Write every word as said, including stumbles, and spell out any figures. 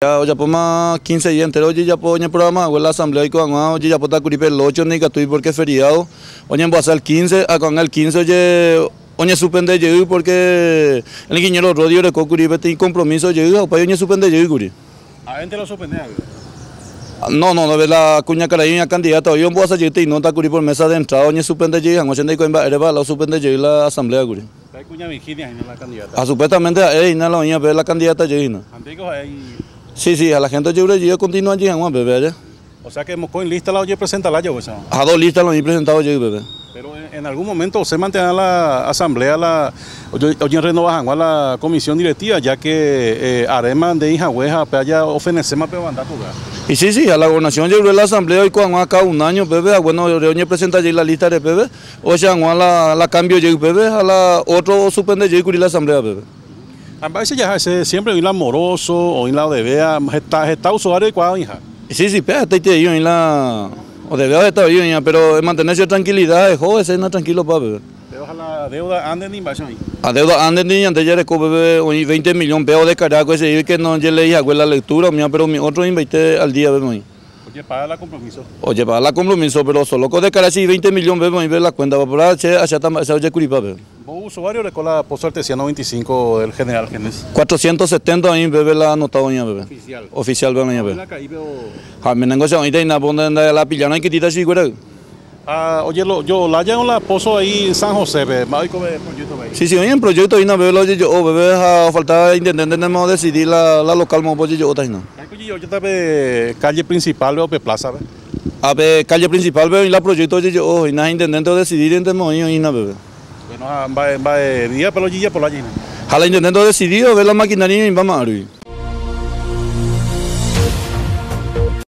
Ya ya poma quince días enteros ya po el programa la asamblea y con oye ya pota curipe el ocho ni catui porque feriado oye en el quince a con el quince oye oye suspende yo porque el ingeniero Rodio de curipe tiene compromiso yo para oye suspende yo curi. ¿A gente lo suspende? No, no, no, ve la cuña caraíña candidata hoy en Boasa y no está curi por mesa de entrada oye suspende yo en ochenta y coimba era la suspende yo la asamblea curi. ¿Hay cuña Virginia en la candidata? A supuestamente a ella la oña ve la candidata yo no. Antiguos hay. Sí, sí, a la gente yo yo continúa allí en Juan bebé allá. O sea que Moscú en lista la oye presenta la yo esa. A dos listas lo he presentado yo bebé. Pero en, en algún momento se mantiene la asamblea la oye oye renovajan a la comisión directiva ya que eh, Arema de hija hueja pe allá ofenece más pe mandato. Y sí, sí, a la gobernación yo la asamblea y cuando acá un año bebé, bueno, yo presenta allí la lista de bebé, o sea, la la cambio yo bebé, a la otro suspende yo y la asamblea bebé. A veces ya se siempre en la moroso o en la de vea está está usuario de cuál hija. Sí, sí, pero está yo en la o de vea está yo ya, pero mantenerse tranquilidad, de joven, ser tranquilo para bebé. Pero ojalá deuda ande en inversión ahí. A deuda ande ni antes ya reco bebé hoy veinte millones pesos de carajo ese que no yo le dije a la lectura, mía, pero mi otro invité al día bebé. Oye, paga la compromiso. Oye, paga la compromiso, pero solo con de cara así veinte millones bebé y ver la cuenta para allá allá está oye curipa bebé. ¿Vos usuario de la Pozo Artesiano veinticinco del General Genes? cuatrocientos setenta ahí bebé la anotado doña bebé. Oficial. Oficial bebé doña bebé. La caí veo. Ah, me negocia ahorita y na ponde la pillana y que tita así güey. Ah, oye, lo, yo la llevo la Pozo ahí en San José, ve, más como proyecto ahí. Sí, sí, hoy en proyecto ahí na bebé lo yo, oh, bebé a falta intendente tenemos decidir la la local mo pollo yo otra no. Ay, yo yo te calle principal o pe plaza, ve. A ver, calle principal bebé y la proyecto yo, oh, y na intendente decidir entemo ahí na bebé. Bueno, va va día pero ya por la llena. Jala intendente decidido ver la maquinaria y vamos a abrir.